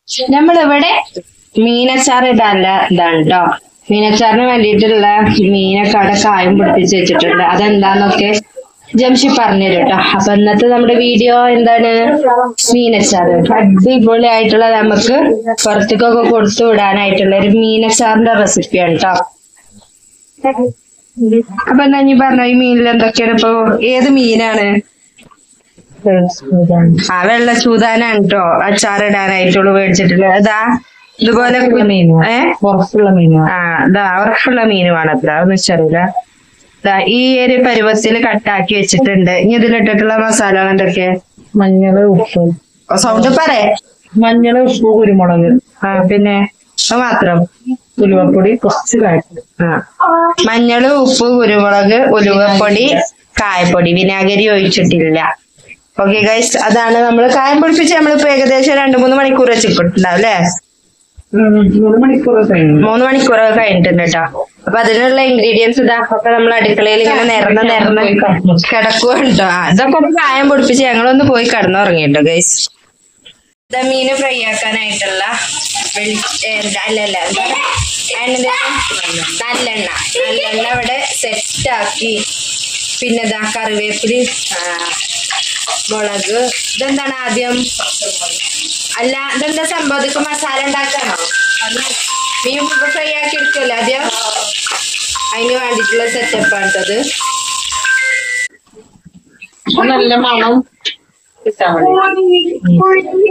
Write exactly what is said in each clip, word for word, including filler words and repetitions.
നമ്മളിവിടെ മീനച്ചാർ ഇടാനുള്ള ഇതാണ് കേട്ടോ. മീനച്ചാറിന് വേണ്ടിയിട്ടുള്ള മീനൊക്കെ അവിടെ കായം പിടിപ്പിച്ച് വെച്ചിട്ടുണ്ട്. അതെന്താന്നൊക്കെ ജംഷി പറഞ്ഞു തരും കേട്ടോ. അപ്പൊ ഇന്നത്തെ നമ്മുടെ വീഡിയോ എന്താണ്? മീനച്ചാർ. അടിപൊളിയായിട്ടുള്ള നമുക്ക് പുറത്തേക്കൊക്കെ കൊടുത്തു വിടാനായിട്ടുള്ള ഒരു മീനച്ചാറിന്റെ റെസിപ്പിയാണ് കേട്ടോ. അപ്പൊ എന്താ നീ പറഞ്ഞ ഈ മീനിൽ എന്തൊക്കെയാണ്? ഇപ്പൊ ഏത് മീനാണ്? ആ വെള്ള ചൂതാനാണ് കേട്ടോ അച്ചാറിടാനായിട്ടുള്ളൂ മേടിച്ചിട്ടുള്ളത്. അതാ ഇതുപോലെ ഏഹ് ഉറപ്പുള്ള മീനാണ്. ആ ഇതാ ഉറപ്പുള്ള മീനുമാണ് അത്ര അതൊന്നും വെച്ചറിയില്ല. ഈ ഒരു പരുവത്തിൽ കട്ടാക്കി വെച്ചിട്ടുണ്ട്. ഇനി ഇതിലിട്ടിട്ടുള്ള മസാലകൾ എന്തൊക്കെ? മഞ്ഞള്, ഉപ്പ്. സൗണ്ട് പറയേ. മഞ്ഞള്, ഉപ്പ്, കുരുമുളക്. ആ പിന്നെ അത് മാത്രം. ഉലുവപ്പൊടി, കുറച്ച് കായപ്പൊടി. ആ മഞ്ഞള്, ഉപ്പ്, കുരുമുളക്, ഉലുവപ്പൊടി, കായപ്പൊടി. വിനാഗിരി ഒഴിച്ചിട്ടില്ല. ഓക്കെ ഗൈസ്, അതാണ് നമ്മൾ കായം പൊടിപ്പിച്ച് നമ്മളിപ്പോ ഏകദേശം രണ്ടു മൂന്ന് മണിക്കൂർ വെച്ചിട്ടുണ്ടാവും അല്ലേ? മൂന്ന് മണിക്കൂർ കഴിഞ്ഞു. മൂന്ന് മണിക്കൂറൊക്കെ കഴിഞ്ഞിട്ടുണ്ട് കേട്ടോ. അപ്പൊ അതിനുള്ള ഇൻഗ്രീഡിയൻസ് ഇതാ ഒക്കെ നമ്മൾ അടുക്കളയിൽ ഇങ്ങനെ നിരന്ന് നിരന്ന് കിടക്കുന്നുണ്ടോ. ഇതൊക്കെ ഒന്ന് കായം പൊടിപ്പിച്ച് ഞങ്ങളൊന്ന് പോയി കിടന്നുറങ്ങിട്ടോ ഗൈസ്. ഇതാ മീന് ഫ്രൈ ആക്കാനായിട്ടുള്ള വെളി അല്ലല്ല എന്താ നല്ലെണ്ണ നല്ലെണ്ണ ഇവിടെ സെറ്റ് ആക്കി. പിന്നെ ഇതാ കറിവേപ്പില്, മുളക്. ഇതെന്താണ് ആദ്യം? അല്ല ഇതെന്താ സംഭവം? ഇതൊക്കെ മസാല ഉണ്ടാക്കാണോ? മീൻ ഫ്രൈ ആക്കി എടുക്കുമല്ലോ ആദ്യം. അതിന് വേണ്ടിയിട്ടുള്ള സെറ്റപ്പാണ് കേട്ടത്. നല്ല മണം കിട്ടാൻ വേണ്ടി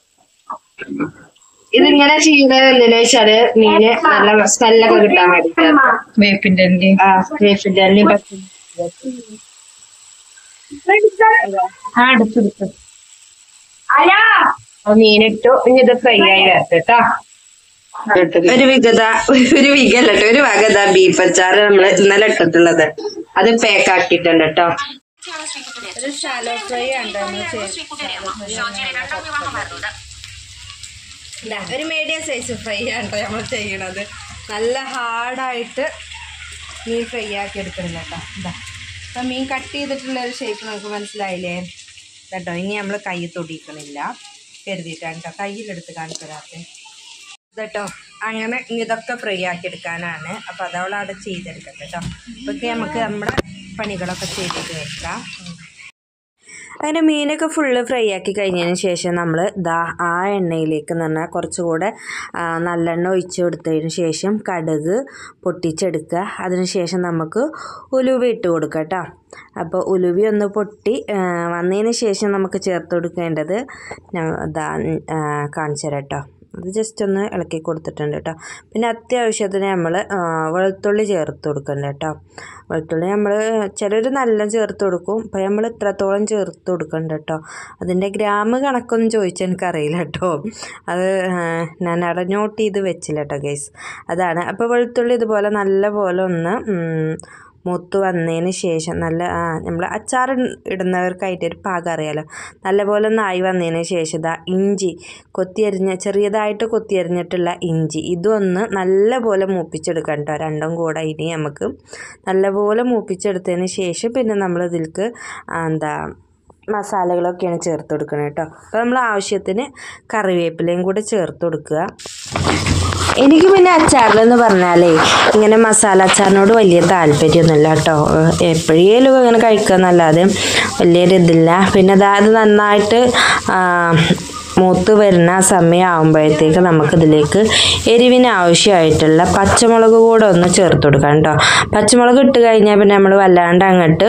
ഇതിങ്ങനെ ചെയ്യുന്നത് എന്തിനാ വെച്ചാല് മീന് നല്ല സ്മെല്ലൊക്കെ കിട്ടാൻ വേണ്ടിട്ടാണ്. വേപ്പിന്റെ എണ്ണ. ആ വേപ്പിന്റെ എണ്ണ ആ അടുത്തെടുത്ത് മീനിട്ടു. ഇനി ഇത് ഫ്രൈ ആയി വരട്ടോ. ഒരു വിഗത ഒരു വിഗല്ല കേട്ടോ ഒരു വഗത ബീഫ് അച്ചാറ് നമ്മള് ഇന്നലെ ഇട്ടിട്ടുള്ളത് അത് പാക്ക് ആക്കിയിട്ടുണ്ട് കേട്ടോ. ഒരു ഷാലോ ഫ്രൈ ആണ് ഒരു മീഡിയം സൈസ് ഫ്രൈ ആണ് കേട്ടോ നമ്മൾ ചെയ്യണത്. നല്ല ഹാർഡായിട്ട് മീൻ ഫ്രൈ ആക്കി എടുക്കണം കേട്ടോ. ഇതാ അപ്പൊ മീൻ കട്ട് ചെയ്തിട്ടുള്ള ഒരു ഷേപ്പ് നമുക്ക് മനസ്സിലായില്ലേ കേട്ടോ. ഇനി നമ്മൾ കൈ തൊടിക്കണില്ല കരുതിയിട്ടാണ് കേട്ടോ കയ്യിലെടുത്ത് കാണിച്ചു തരാത്തെ കേട്ടോ. അങ്ങനെ ഇതൊക്കെ ഫ്രൈ ആക്കി എടുക്കാനാണ്. അപ്പൊ അതവളവിടെ ചെയ്തെടുക്കട്ടെ കേട്ടോ. അപ്പൊക്കെ നമുക്ക് നമ്മുടെ പണികളൊക്കെ ചെയ്തിട്ട് വെക്കാം. അങ്ങനെ മീനൊക്കെ ഫുള്ള് ഫ്രൈ ആക്കി കഴിഞ്ഞതിന് ശേഷം നമ്മൾ ദാ ആ എണ്ണയിലേക്ക് എന്ന് പറഞ്ഞാൽ കുറച്ചുകൂടെ നല്ലെണ്ണ ഒഴിച്ച് കൊടുത്തതിന് ശേഷം കടുക് പൊട്ടിച്ചെടുക്കുക. അതിന് ശേഷം നമുക്ക് ഉലുവ ഇട്ട് കൊടുക്കുക കേട്ടോ. അപ്പോൾ ഉലുവ ഒന്ന് പൊട്ടി വന്നതിന് ശേഷം നമുക്ക് ചേർത്ത് കൊടുക്കേണ്ടത് ദാ കാണിച്ചു തരാം കേട്ടോ. അത് ജസ്റ്റ് ഒന്ന് ഇളക്കി കൊടുത്തിട്ടുണ്ട് കേട്ടോ. പിന്നെ അത്യാവശ്യത്തിന് നമ്മൾ വെളുത്തുള്ളി ചേർത്ത് കൊടുക്കുന്നുണ്ട് കേട്ടോ. വെളുത്തുള്ളി നമ്മൾ ചിലർ നല്ല ചേർത്ത് കൊടുക്കും. അപ്പോൾ നമ്മൾ ഇത്രത്തോളം ചേർത്ത് കൊടുക്കുന്നുണ്ട് കേട്ടോ. അതിൻ്റെ ഗ്രാം കണക്കൊന്നും ചോദിച്ചാൽ എനിക്കറിയില്ല കേട്ടോ. അത് ഞാൻ അവിടെ നോട്ട് ചെയ്ത് വെച്ചില്ല കേട്ടോ ഗൈസ്. അതാണ്. അപ്പോൾ വെളുത്തുള്ളി ഇതുപോലെ നല്ല പോലെ ഒന്ന് മൂത്ത് വന്നതിന് ശേഷം നല്ല നമ്മൾ അച്ചാർ ഇടുന്നവർക്കായിട്ട് ഒരു പാകം അറിയാലോ. നല്ലപോലെ ഒന്ന് ആയി വന്നതിന് ശേഷം ഇതാ ഇഞ്ചി കൊത്തിയരിഞ്ഞ ചെറിയതായിട്ട് കൊത്തിയരിഞ്ഞിട്ടുള്ള ഇഞ്ചി ഇതൊന്ന് നല്ലപോലെ മൂപ്പിച്ചെടുക്കാം കേട്ടോ. രണ്ടും കൂടെ ഇനി നമുക്ക് നല്ലപോലെ മൂപ്പിച്ചെടുത്തതിന് ശേഷം പിന്നെ നമ്മൾ ഇതിലേക്ക് എന്താ മസാലകളൊക്കെയാണ് ചേർത്ത് കൊടുക്കുന്നത് കേട്ടോ. അപ്പോൾ നമ്മൾ ആവശ്യത്തിന് കറിവേപ്പിലയും കൂടെ ചേർത്ത് കൊടുക്കുക. എനിക്ക് പിന്നെ അച്ചാറിലെന്ന് പറഞ്ഞാലേ ഇങ്ങനെ മസാല അച്ചാറിനോട് വലിയ താല്പര്യമൊന്നുമില്ല കേട്ടോ. എപ്പോഴേലും ഇങ്ങനെ കഴിക്കുക എന്നല്ലാതെ വലിയൊരിതില്ല. പിന്നെ അതായത് നന്നായിട്ട് മൂത്ത് വരുന്ന സമയമാകുമ്പോഴത്തേക്ക് നമുക്കിതിലേക്ക് എരിവിന് ആവശ്യമായിട്ടുള്ള പച്ചമുളക് കൂടെ ഒന്ന് ചേർത്ത് കൊടുക്കാം കേട്ടോ. പച്ചമുളക് ഇട്ട് കഴിഞ്ഞാൽ പിന്നെ നമ്മൾ വല്ലാണ്ട് അങ്ങോട്ട്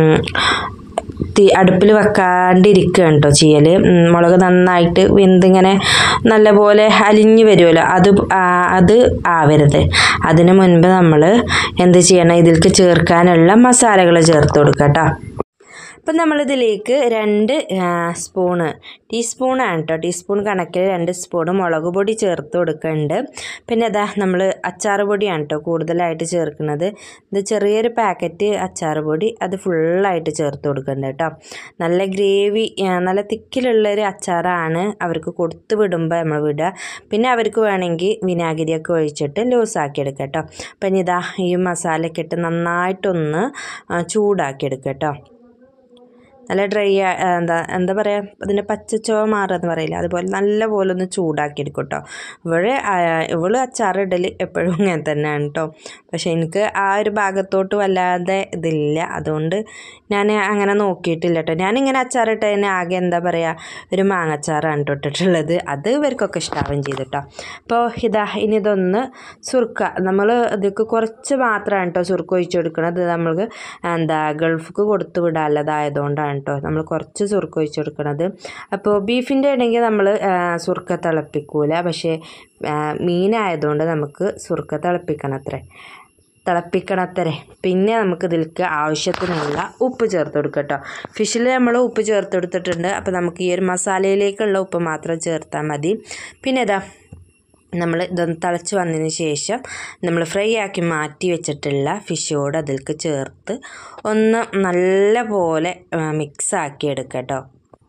തീ അടുപ്പിൽ വെക്കാണ്ടിരിക്കുകയാണ് കേട്ടോ ചെയ്യൽ. മുളക് നന്നായിട്ട് വെന്തിങ്ങനെ നല്ലപോലെ അലിഞ്ഞ് വരുമല്ലോ, അത് അത് ആവരുത്. അതിന് മുൻപ് നമ്മൾ എന്ത് ചെയ്യണം, ഇതിലേക്ക് ചേർക്കാനുള്ള മസാലകൾ ചേർത്ത് കൊടുക്കുക കേട്ടോ. അപ്പം നമ്മളിതിലേക്ക് രണ്ട് സ്പൂണ് ടീസ്പൂണാണ് കേട്ടോ, ടീസ്പൂൺ കണക്കിൽ രണ്ട് സ്പൂണ് മുളക് പൊടി ചേർത്ത് കൊടുക്കുന്നുണ്ട്. പിന്നെ അതാ നമ്മൾ അച്ചാർ പൊടിയാണ് കേട്ടോ കൂടുതലായിട്ട് ചേർക്കുന്നത്. ഇത് ചെറിയൊരു പാക്കറ്റ് അച്ചാർ പൊടി അത് ഫുള്ളായിട്ട് ചേർത്ത് കൊടുക്കുന്നുണ്ട് കേട്ടോ. നല്ല ഗ്രേവി നല്ല തിക്കിലുള്ളൊരു അച്ചാറാണ് അവർക്ക് കൊടുത്ത് വിടുമ്പോൾ നമ്മൾ വിടുക. പിന്നെ അവർക്ക് വേണമെങ്കിൽ വിനാഗിരിയൊക്കെ ഒഴിച്ചിട്ട് ലൂസാക്കി എടുക്കാം കേട്ടോ. അപ്പം ഇനി ഇതാ ഈ മസാലയൊക്കെ ഇട്ട് നന്നായിട്ടൊന്ന് ചൂടാക്കി എടുക്കാം കേട്ടോ. നല്ല ഡ്രൈ എന്താ എന്താ പറയുക അതിൻ്റെ പച്ചച്ചോവ മാറുമെന്ന് പറയില്ല, അതുപോലെ നല്ല പോലെ ഒന്ന് ചൂടാക്കി എടുക്കും കേട്ടോ. ഇവിടെ ഇവള് അച്ചാറിടൽ എപ്പോഴും ഇങ്ങനെ തന്നെയാണ് കേട്ടോ. പക്ഷെ എനിക്ക് ആ ഒരു ഭാഗത്തോട്ട് വല്ലാതെ ഇതില്ല, അതുകൊണ്ട് ഞാൻ അങ്ങനെ നോക്കിയിട്ടില്ല കേട്ടോ. ഞാനിങ്ങനെ അച്ചാറിട്ട് തന്നെ ആകെ എന്താ പറയുക ഒരു മാങ്ങച്ചാറാണ് ഇട്ടിട്ടുള്ളത്. അത് ഇവർക്കൊക്കെ ഇഷ്ടാവുകയും ചെയ്തു കേട്ടോ. അപ്പോൾ ഇതാ ഇനി ഇതൊന്ന് സുർക്ക നമ്മൾ ഇതിക്ക് കുറച്ച് മാത്രമാണ് കേട്ടോ സുർക്ക ഒഴിച്ച് കൊടുക്കുന്നത്. നമ്മൾക്ക് എന്താ ഗൾഫിക്ക് കൊടുത്തു വിടാനുള്ളതായതുകൊണ്ടാണ് കേട്ടോ നമ്മൾ കുറച്ച് സുർക്ക ഒഴിച്ച് കൊടുക്കുന്നത്. അപ്പോൾ ബീഫിൻ്റെ ആണെങ്കിൽ നമ്മൾ സുർക്ക തിളപ്പിക്കൂല, പക്ഷേ മീനായതുകൊണ്ട് നമുക്ക് സുർക്ക തിളപ്പിക്കണത്രേ തിളപ്പിക്കണത്രേ പിന്നെ നമുക്ക് ഇതിലേക്ക് ആവശ്യത്തിനുള്ള ഉപ്പ് ചേർത്ത് കൊടുക്കുക കേട്ടോ. ഫിഷിൽ നമ്മൾ ഉപ്പ് ചേർത്ത് കൊടുത്തിട്ടുണ്ട്. അപ്പോൾ നമുക്ക് ഈ ഒരു മസാലയിലേക്കുള്ള ഉപ്പ് മാത്രം ചേർത്താൽ മതി. പിന്നെ ഇതാ നമ്മൾ ഇതൊന്ന് തിളച്ച് വന്നതിന് ശേഷം നമ്മൾ ഫ്രൈ ആക്കി മാറ്റി വെച്ചിട്ടുള്ള ഫിഷോട് അതിലേക്ക് ചേർത്ത് ഒന്ന് നല്ല പോലെ മിക്സാക്കി എടുക്കുക കേട്ടോ.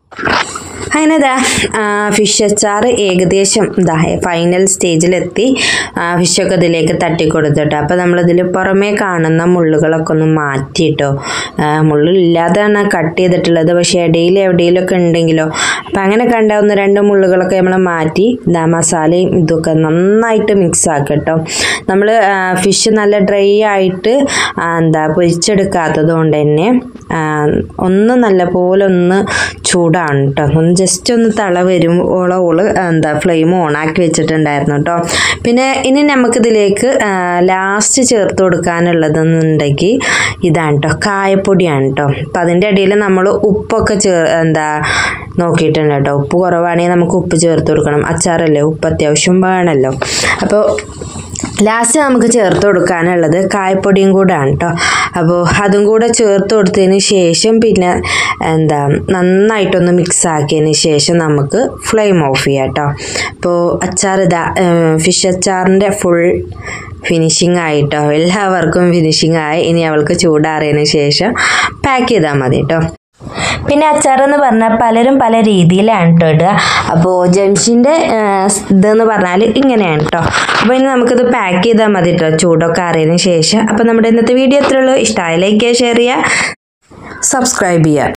അങ്ങനെ ഇതാ ഫിഷ് അച്ചാർ ഏകദേശം ഇതാ ഫൈനൽ സ്റ്റേജിലെത്തി. ഫിഷൊക്കെ ഇതിലേക്ക് തട്ടിക്കൊടുത്തിട്ടോ. അപ്പോൾ നമ്മളിതിൽ പുറമേ കാണുന്ന മുള്ളുകളൊക്കെ ഒന്ന് മാറ്റിയിട്ടോ. മുള്ളില്ലാതെയാണ് കട്ട് ചെയ്തിട്ടുള്ളത്, പക്ഷേ ഇടയിൽ എവിടെയെങ്കിലുമൊക്കെ ഉണ്ടെങ്കിലോ അപ്പം അങ്ങനെ കണ്ട ഒന്ന് രണ്ട് മുള്ളുകളൊക്കെ നമ്മൾ മാറ്റി ഇതാ മസാലയും ഇതൊക്കെ നന്നായിട്ട് മിക്സ് ആക്കുക കേട്ടോ. നമ്മൾ ഫിഷ് നല്ല ഡ്രൈ ആയിട്ട് എന്താ പൊരിച്ചെടുക്കാത്തത് കൊണ്ട് തന്നെ ഒന്ന് നല്ല പോലെ ഒന്ന് ചൂടാണ് കേട്ടോ. ഒന്ന് ജസ്റ്റ് ഒന്ന് തള വരുമ്പോളം ഓള് എന്താ ഫ്ലെയിം ഓണാക്കി വെച്ചിട്ടുണ്ടായിരുന്നു കേട്ടോ. പിന്നെ ഇനി നമുക്കിതിലേക്ക് ലാസ്റ്റ് ചേർത്ത് കൊടുക്കാനുള്ളതെന്നുണ്ടെങ്കിൽ ഇതാണ് കേട്ടോ, കായപ്പൊടിയാണ് കേട്ടോ. അപ്പം അതിൻ്റെ ഇടയിൽ നമ്മൾ ഉപ്പൊക്കെ ചേർ എന്താ നോക്കിയിട്ടുണ്ട് കേട്ടോ. ഉപ്പ് കുറവാണെങ്കിൽ നമുക്ക് ഉപ്പ് ചേർത്ത് കൊടുക്കണം, അച്ചാറല്ലേ ഉപ്പ് അത്യാവശ്യം വേണമല്ലോ. അപ്പോൾ ലാസ്റ്റ് നമുക്ക് ചേർത്ത് കൊടുക്കാനുള്ളത് കായപ്പൊടിയും കൂടെയാണ് കേട്ടോ. അപ്പോൾ അതും കൂടെ ചേർത്ത് കൊടുത്തതിന് ശേഷം പിന്നെ എന്താ നന്നായിട്ടൊന്ന് മിക്സ് ആക്കിയതിന് ശേഷം നമുക്ക് ഫ്ലെയിം ഓഫ് ചെയ്യാം കേട്ടോ. അപ്പോൾ അച്ചാർ ഇതാ ഫിഷ് അച്ചാറിൻ്റെ ഫുൾ ഫിനിഷിംഗ് ആയിട്ടോ, എല്ലാവർക്കും ഫിനിഷിംഗ് ആയി. ഇനി അവൾക്ക് ചൂടാറിയതിന് ശേഷം പാക്ക് ചെയ്താൽ മതി കേട്ടോ. പിന്നെ അച്ചാറെന്ന് പറഞ്ഞാൽ പലരും പല രീതിയിലാണ് കേട്ടോ ഇടുക. അപ്പോൾ ജംഷിൻ്റെ ഇതെന്ന് പറഞ്ഞാൽ ഇങ്ങനെയാണ് കേട്ടോ. അപ്പോൾ ഇനി നമുക്കിത് പാക്ക് ചെയ്താൽ മതി കേട്ടോ ചൂടൊക്കെ അറിയതിന് ശേഷം. അപ്പോൾ നമ്മുടെ ഇന്നത്തെ വീഡിയോ എത്രയുള്ളൂ, ഇഷ്ടമായി ലൈക്ക് ചെയ്യുക, ഷെയർ ചെയ്യുക, സബ്സ്ക്രൈബ് ചെയ്യുക.